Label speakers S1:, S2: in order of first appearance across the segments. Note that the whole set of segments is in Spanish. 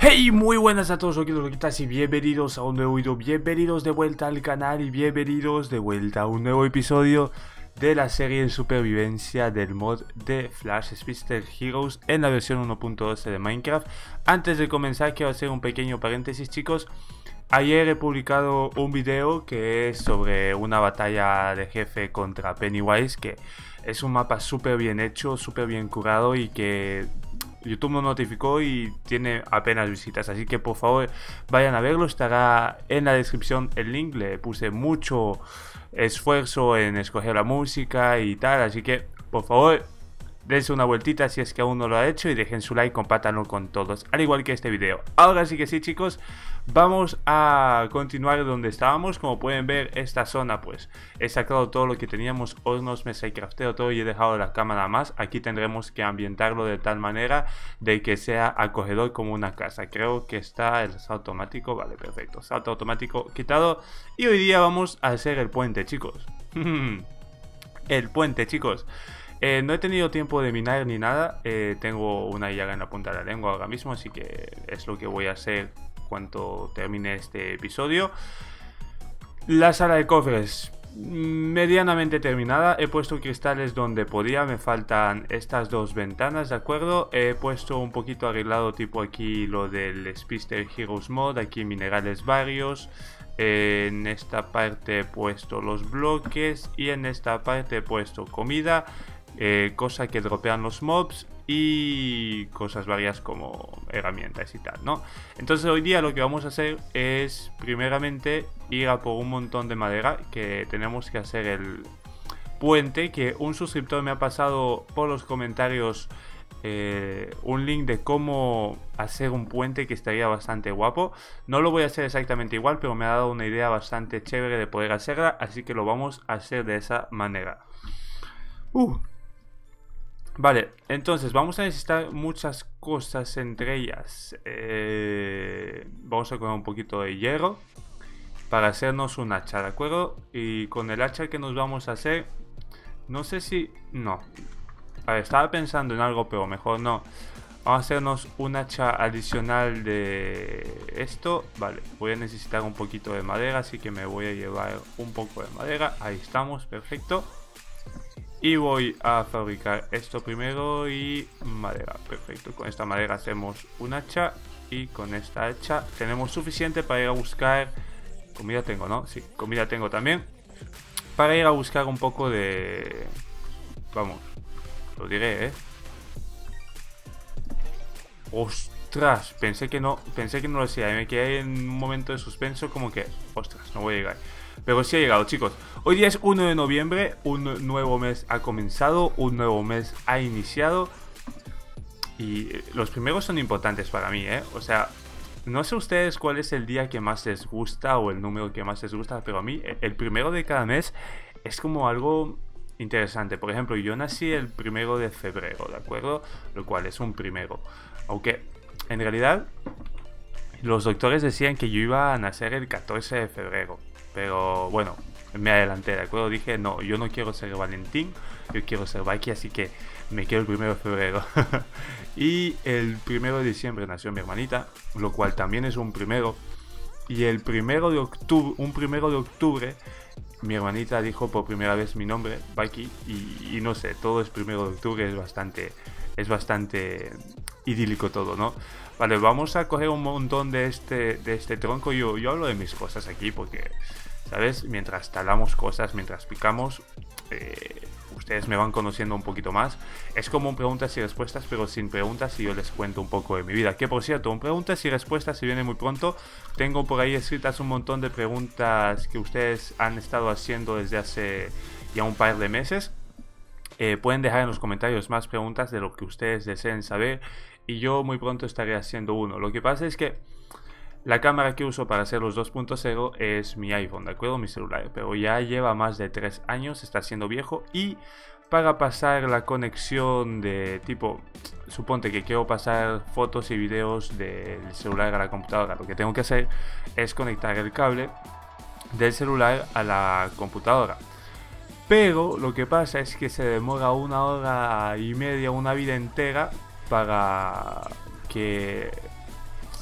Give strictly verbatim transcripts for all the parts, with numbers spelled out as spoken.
S1: Hey, muy buenas a todos, loquitos, loquitas, y bienvenidos a un nuevo video, bienvenidos de vuelta al canal y bienvenidos de vuelta a un nuevo episodio de la serie de supervivencia del mod de Flash Speedster Heroes en la versión uno punto doce de Minecraft. Antes de comenzar quiero hacer un pequeño paréntesis, chicos. Ayer he publicado un video que es sobre una batalla de jefe contra Pennywise, que es un mapa súper bien hecho, súper bien curado y que YouTube nos notificó y tiene apenas visitas, así que por favor vayan a verlo, estará en la descripción el link. Le puse mucho esfuerzo en escoger la música y tal, así que por favor dense una vueltita si es que aún no lo ha hecho y dejen su like, compártanlo con todos, al igual que este video. Ahora sí que sí, chicos, vamos a continuar donde estábamos. Como pueden ver, esta zona pues he sacado todo lo que teníamos, hornos, mesa y crafteo, todo, y he dejado la cámara más. Aquí tendremos que ambientarlo de tal manera de que sea acogedor como una casa. Creo que está el salto automático, vale, perfecto, salto automático quitado. Y hoy día vamos a hacer el puente, chicos. El puente, chicos. Eh, no he tenido tiempo de minar ni nada, eh, tengo una llaga en la punta de la lengua ahora mismo, así que es lo que voy a hacer cuando termine este episodio. La sala de cofres medianamente terminada, he puesto cristales donde podía, me faltan estas dos ventanas, ¿de acuerdo? He puesto un poquito arreglado tipo aquí lo del Speedster Heroes mod, aquí minerales varios. En esta parte he puesto los bloques y en esta parte he puesto comida, eh, cosa que dropean los mobs y cosas varias como herramientas y tal, ¿no? Entonces hoy día lo que vamos a hacer es primeramente ir a por un montón de madera, que tenemos que hacer el puente, que un suscriptor me ha pasado por los comentarios eh, un link de cómo hacer un puente que estaría bastante guapo. No lo voy a hacer exactamente igual, pero me ha dado una idea bastante chévere de poder hacerla, así que lo vamos a hacer de esa manera. Uh. Vale, entonces vamos a necesitar muchas cosas, entre ellas eh, vamos a coger un poquito de hierro para hacernos un hacha, ¿de acuerdo? Y con el hacha que nos vamos a hacer, no sé si... no, a ver, estaba pensando en algo, pero mejor no. Vamos a hacernos un hacha adicional de esto. Vale, voy a necesitar un poquito de madera, así que me voy a llevar un poco de madera. Ahí estamos, perfecto. Y voy a fabricar esto primero y madera, perfecto. Con esta madera hacemos un hacha y con esta hacha tenemos suficiente para ir a buscar... comida tengo, ¿no? Sí, comida tengo también. Para ir a buscar un poco de... vamos, lo diré, ¿eh? ¡Ostras! Pensé que no, pensé que no lo hacía. Me quedé en un momento de suspenso como que... ¡ostras! No voy a llegar. Pero sí ha llegado, chicos. Hoy día es uno de noviembre, un nuevo mes ha comenzado, un nuevo mes ha iniciado. Y los primeros son importantes para mí, ¿eh? O sea, no sé ustedes cuál es el día que más les gusta o el número que más les gusta, pero a mí el primero de cada mes es como algo interesante. Por ejemplo, yo nací el primero de febrero, ¿de acuerdo? Lo cual es un primero. Aunque, en realidad, los doctores decían que yo iba a nacer el catorce de febrero. Pero bueno, me adelanté, ¿de acuerdo? Dije, no, yo no quiero ser Valentín, yo quiero ser Baki, así que me quedo el primero de febrero. Y el primero de diciembre nació mi hermanita, lo cual también es un primero. Y el primero de octubre, un primero de octubre, mi hermanita dijo por primera vez mi nombre, Baki, y, y no sé, todo es primero de octubre, es bastante, es bastante idílico todo, ¿no? Vale, vamos a coger un montón de este, de este tronco. Yo, yo hablo de mis cosas aquí porque, ¿sabes? Mientras talamos cosas, mientras picamos, eh, ustedes me van conociendo un poquito más. Es como un preguntas y respuestas, pero sin preguntas, y yo les cuento un poco de mi vida. Que por cierto, un preguntas y respuestas se viene muy pronto. Tengo por ahí escritas un montón de preguntas que ustedes han estado haciendo desde hace ya un par de meses. Eh, pueden dejar en los comentarios más preguntas de lo que ustedes deseen saber y yo muy pronto estaré haciendo uno. Lo que pasa es que la cámara que uso para hacer los dos punto cero es mi iPhone, ¿de acuerdo? Mi celular, pero ya lleva más de tres años, está siendo viejo, y para pasar la conexión de tipo, suponte que quiero pasar fotos y videos del celular a la computadora, lo que tengo que hacer es conectar el cable del celular a la computadora. Pero lo que pasa es que se demora una hora y media, una vida entera para que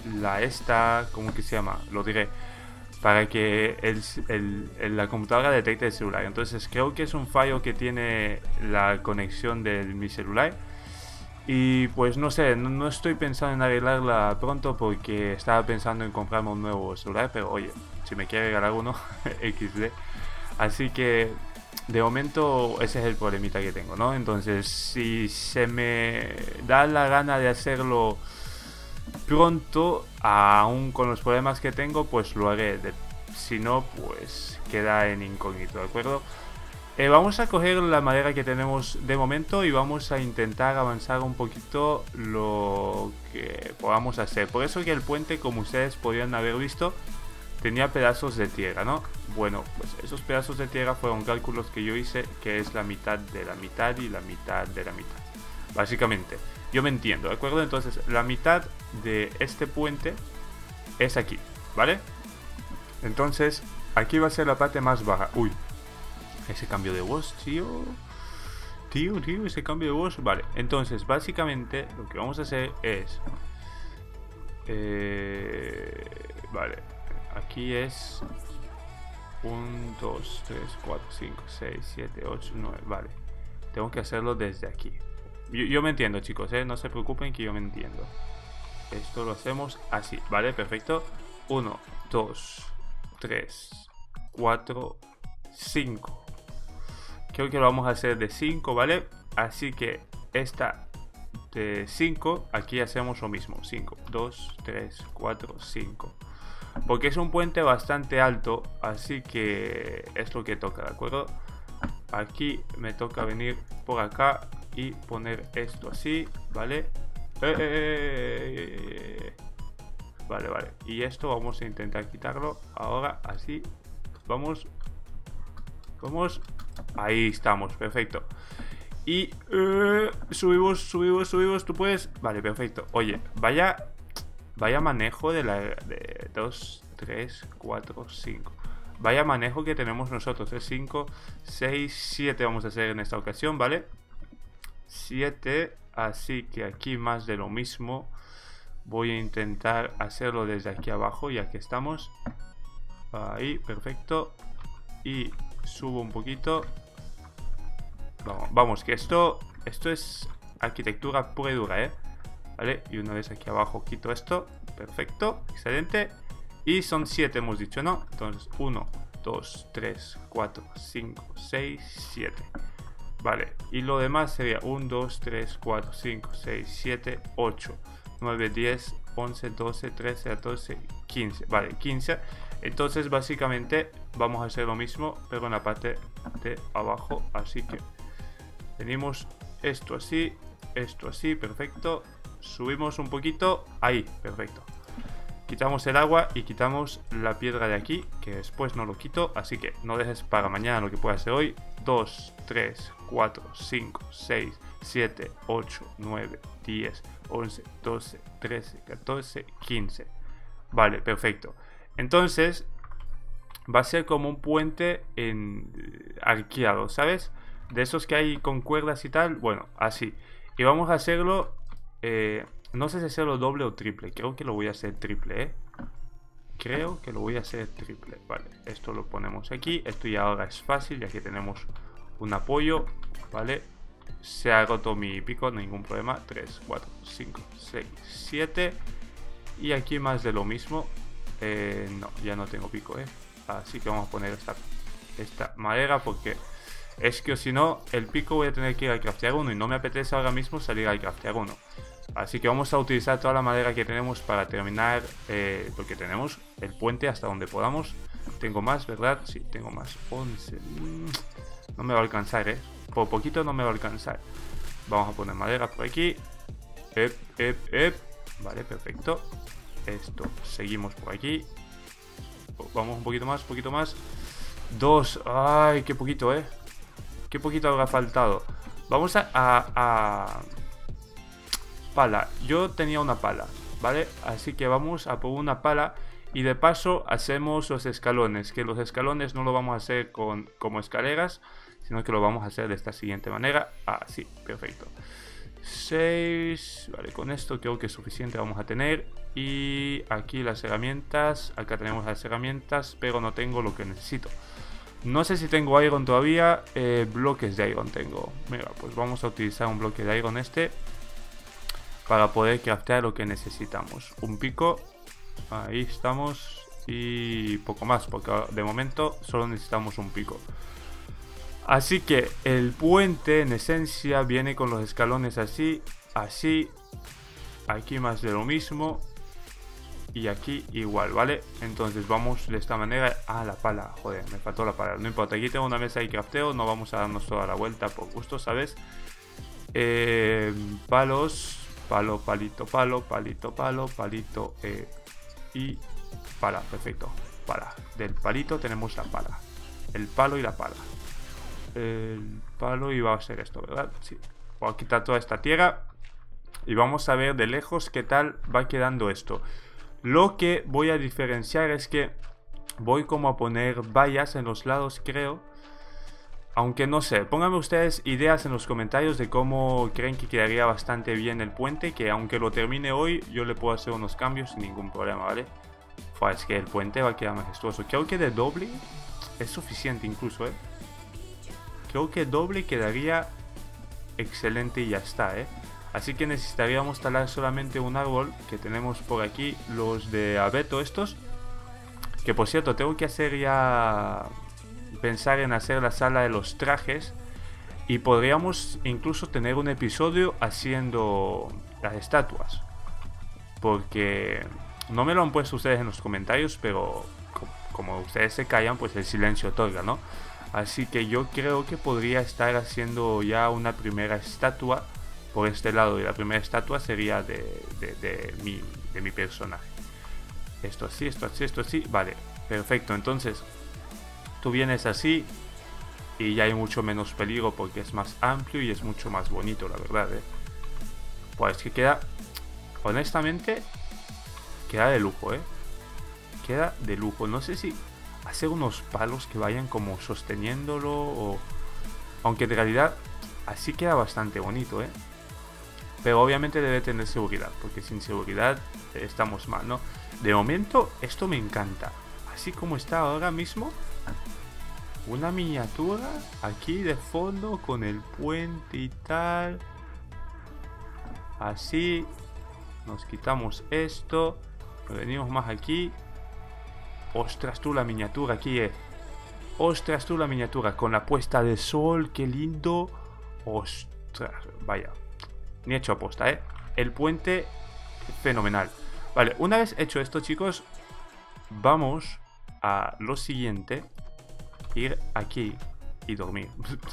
S1: la esta, ¿cómo que se llama? Lo diré. Para que el, el, el, la computadora detecte el celular. Entonces creo que es un fallo que tiene la conexión de mi celular. Y pues no sé, no, no estoy pensando en arreglarla pronto porque estaba pensando en comprarme un nuevo celular. Pero oye, si me quiere regalar uno, equis de. Así que de momento ese es el problemita que tengo, ¿no? Entonces si se me da la gana de hacerlo pronto, aún con los problemas que tengo, pues lo haré. De, si no, pues queda en incógnito, ¿de acuerdo? Eh, vamos a coger la madera que tenemos de momento y vamos a intentar avanzar un poquito lo que podamos hacer. Por eso que el puente, como ustedes podrían haber visto, tenía pedazos de tierra, ¿no? Bueno, pues esos pedazos de tierra fueron cálculos que yo hice, que es la mitad de la mitad y la mitad de la mitad. Básicamente, yo me entiendo, ¿de acuerdo? Entonces, la mitad de este puente es aquí, ¿vale? Entonces, aquí va a ser la parte más baja. Uy, ese cambio de voz, tío. Tío, tío, ese cambio de voz. Vale, entonces, básicamente, lo que vamos a hacer es... Eh, vale, aquí es... uno, dos, tres, cuatro, cinco, seis, siete, ocho, nueve. Vale, tengo que hacerlo desde aquí. Yo, yo me entiendo, chicos, ¿eh? No se preocupen que yo me entiendo. Esto lo hacemos así, ¿vale? Perfecto. uno, dos, tres, cuatro, cinco. Creo que lo vamos a hacer de cinco, ¿vale? Así que esta de cinco, aquí hacemos lo mismo. cinco, dos, tres, cuatro, cinco. Porque es un puente bastante alto, así que es lo que toca, ¿de acuerdo? Aquí me toca venir por acá y poner esto así, ¿vale? Eh, eh, eh. Vale, vale. Y esto vamos a intentar quitarlo ahora, así. Vamos. Vamos. Ahí estamos, perfecto. Y eh, subimos, subimos, subimos. ¿Tú puedes? Vale, perfecto. Oye, vaya... Vaya manejo de la... de dos, tres, cuatro, cinco. Vaya manejo que tenemos nosotros. Es cinco, seis, siete vamos a hacer en esta ocasión, ¿vale? siete. Así que aquí más de lo mismo. Voy a intentar hacerlo desde aquí abajo, ya que estamos. Ahí, perfecto. Y subo un poquito. Vamos, vamos, que esto... Esto es arquitectura pura y dura, ¿eh? Vale, y una vez aquí abajo quito esto. Perfecto, excelente. Y son siete hemos dicho, ¿no? Entonces uno, dos, tres, cuatro, cinco, seis, siete. Vale, y lo demás sería uno, dos, tres, cuatro, cinco, seis, siete, ocho, nueve, diez, once, doce, trece, catorce, quince. Vale, quince. Entonces básicamente vamos a hacer lo mismo, pero en la parte de abajo. Así que tenemos esto así, esto así, perfecto. Subimos un poquito, ahí, perfecto. Quitamos el agua y quitamos la piedra de aquí, que después no lo quito, así que no dejes para mañana lo que pueda hacer hoy. Dos, tres, cuatro, cinco, seis, siete, ocho, nueve, diez, once, doce, trece, catorce, quince. Vale, perfecto. Entonces va a ser como un puente en arqueado, ¿sabes? De esos que hay con cuerdas y tal. Bueno, así. Y vamos a hacerlo... Eh, no sé si hacerlo doble o triple. Creo que lo voy a hacer triple, ¿eh? Creo que lo voy a hacer triple. Vale, esto lo ponemos aquí. Esto ya ahora es fácil, ya que tenemos un apoyo. Vale, se ha roto mi pico, ningún problema. Tres, cuatro, cinco, seis, siete. Y aquí más de lo mismo. eh, No, ya no tengo pico, ¿eh? Así que vamos a poner esta, esta madera, porque es que si no, el pico voy a tener que ir al craftear uno. Y no me apetece ahora mismo salir al craftear uno. Así que vamos a utilizar toda la madera que tenemos para terminar eh, lo que tenemos, el puente hasta donde podamos. Tengo más, ¿verdad? Sí, tengo más. once. No me va a alcanzar, ¿eh? Por poquito no me va a alcanzar. Vamos a poner madera por aquí. Ep, ep, ep. Vale, perfecto. Esto, seguimos por aquí. Vamos un poquito más, un poquito más. Dos. Ay, qué poquito, ¿eh? Qué poquito habrá faltado. Vamos a... a, a... pala. Yo tenía una pala, ¿vale? Así que vamos a por una pala y de paso hacemos los escalones, que los escalones no lo vamos a hacer con, como escaleras, sino que lo vamos a hacer de esta siguiente manera. Así, perfecto. seis. Vale, con esto creo que es suficiente vamos a tener. Y aquí las herramientas. Acá tenemos las herramientas, pero no tengo lo que necesito. No sé si tengo iron todavía. eh, Bloques de iron tengo. Mira, pues vamos a utilizar un bloque de iron este para poder craftear lo que necesitamos. Un pico. Ahí estamos. Y poco más, porque de momento solo necesitamos un pico. Así que el puente en esencia viene con los escalones así, así. Aquí más de lo mismo. Y aquí igual, ¿vale? Entonces vamos de esta manera. Ah, la pala, joder, me faltó la pala. No importa, aquí tengo una mesa de crafteo. No vamos a darnos toda la vuelta por gusto, ¿sabes? Eh, palos. Palo, palito, palo, palito, palo, palito eh, y pala, perfecto. Pala, del palito tenemos la pala. El palo y la pala. El palo iba a ser esto, ¿verdad? Sí. Voy a quitar toda esta tierra y vamos a ver de lejos qué tal va quedando esto. Lo que voy a diferenciar es que voy como a poner vallas en los lados, creo. Aunque no sé, pónganme ustedes ideas en los comentarios de cómo creen que quedaría bastante bien el puente. Que aunque lo termine hoy, yo le puedo hacer unos cambios sin ningún problema, ¿vale? Fua, es que el puente va a quedar majestuoso. Creo que de doble es suficiente incluso, ¿eh? Creo que doble quedaría excelente y ya está, ¿eh? Así que necesitaríamos talar solamente un árbol que tenemos por aquí, los de abeto estos. Que por cierto, tengo que hacer ya... pensar en hacer la sala de los trajes. Y podríamos incluso tener un episodio haciendo las estatuas. Porque no me lo han puesto ustedes en los comentarios, pero como ustedes se callan, pues el silencio otorga, ¿no? Así que yo creo que podría estar haciendo ya una primera estatua por este lado. Y la primera estatua sería de, de, de, mi, de mi personaje. Esto así, esto así, esto así. Vale, perfecto. Entonces, tú vienes así y ya hay mucho menos peligro porque es más amplio y es mucho más bonito, la verdad, ¿eh? Pues que queda, honestamente, queda de lujo, ¿eh? Queda de lujo. No sé si hacer unos palos que vayan como sosteniéndolo o... Aunque en realidad así queda bastante bonito, ¿eh? Pero obviamente debe tener seguridad, porque sin seguridad estamos mal, ¿no? De momento esto me encanta. Así como está ahora mismo, una miniatura aquí de fondo con el puente y tal. Así. Nos quitamos esto. Venimos más aquí. Ostras tú la miniatura aquí, eh. Ostras tú la miniatura con la puesta de sol. Qué lindo. Ostras, vaya. Ni hecho aposta, eh. El puente, fenomenal. Vale, una vez hecho esto, chicos, vamos a lo siguiente. Ir aquí y dormir.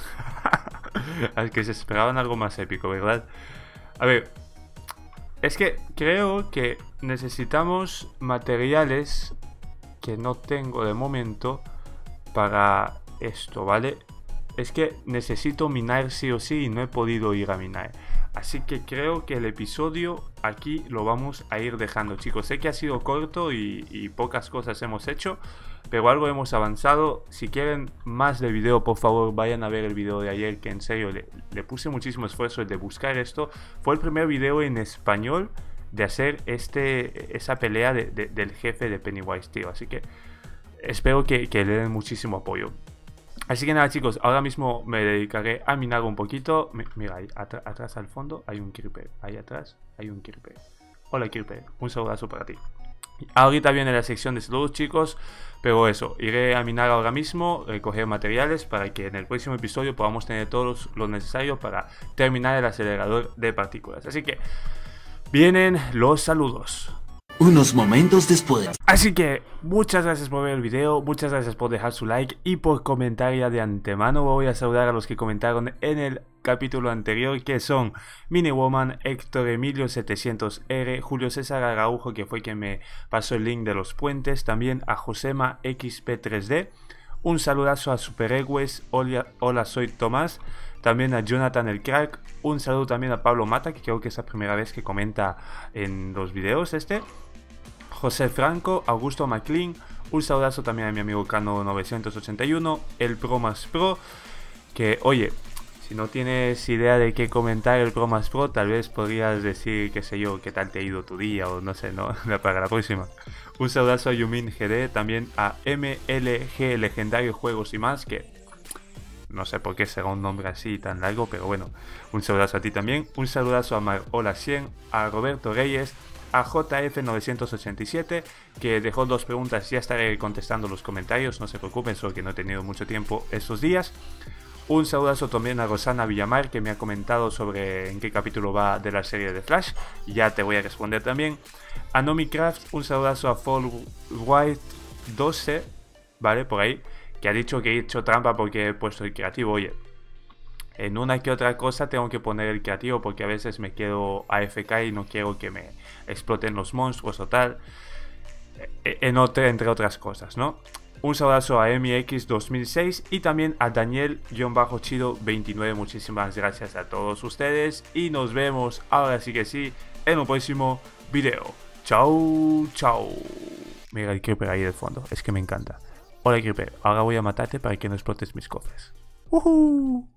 S1: Al que se esperaban algo más épico, ¿verdad? A ver, es que creo que necesitamos materiales que no tengo de momento para esto, ¿vale? Es que necesito minar sí o sí y no he podido ir a minar. Así que creo que el episodio aquí lo vamos a ir dejando, chicos. Sé que ha sido corto y, y pocas cosas hemos hecho, pero algo hemos avanzado. Si quieren más de video, por favor, vayan a ver el video de ayer, que en serio le, le puse muchísimo esfuerzo de buscar esto. Fue el primer video en español de hacer este esa pelea de, de, del jefe de Pennywise, tío. Así que espero que, que le den muchísimo apoyo. Así que nada, chicos, ahora mismo me dedicaré a minar un poquito. Mira, ahí atr atrás al fondo hay un creeper. Ahí atrás hay un creeper. Hola, creeper, un saludazo para ti. Ahorita viene la sección de saludos, chicos. Pero eso, iré a minar ahora mismo, recoger materiales para que en el próximo episodio podamos tener todo lo necesario para terminar el acelerador de partículas. Así que vienen los saludos.
S2: Unos momentos después.
S1: Así que muchas gracias por ver el video, muchas gracias por dejar su like y por comentar ya de antemano. Voy a saludar a los que comentaron en el capítulo anterior, que son Miniwoman, Héctor Emilio setecientos R, Julio César Araujo, que fue quien me pasó el link de los puentes, también a Josema X P tres D, un saludazo a Superhéroes, hola, hola soy Tomás, también a Jonathan el Crack, un saludo también a Pablo Mata, que creo que es la primera vez que comenta en los videos este, José Franco, Augusto McLean, un saludazo también a mi amigo Cano novecientos ochenta y uno, el Pro más Pro, que oye, Si no tienes idea de qué comentar el Bromas Pro, tal vez podrías decir, qué sé yo, qué tal te ha ido tu día o no sé, ¿no? Para la próxima. Un saludazo a Yumin G D, también a M L G Legendario Juegos y más, que no sé por qué será un nombre así tan largo, pero bueno, un saludazo a ti también. Un saludazo a Marola cien, a Roberto Reyes, a J F novecientos ochenta y siete, que dejó dos preguntas. Ya estaré contestando los comentarios, no se preocupen, solo que no he tenido mucho tiempo estos días. Un saludazo también a Rosana Villamar, que me ha comentado sobre en qué capítulo va de la serie de Flash, y ya te voy a responder también. A Nomi Craft, un saludazo a Fall White doce, vale, por ahí, que ha dicho que he hecho trampa porque he puesto el creativo. Oye, en una que otra cosa tengo que poner el creativo porque a veces me quedo A F K y no quiero que me exploten los monstruos o tal, en otra, entre otras cosas, ¿no? Un saludazo a M X dos mil seis y también a Daniel-Chido veintinueve. Muchísimas gracias a todos ustedes y nos vemos ahora sí que sí en un próximo video. Chao, chao. Mira el creeper ahí del fondo, es que me encanta. Hola creeper, ahora voy a matarte para que no explotes mis cofres. ¡Uhú!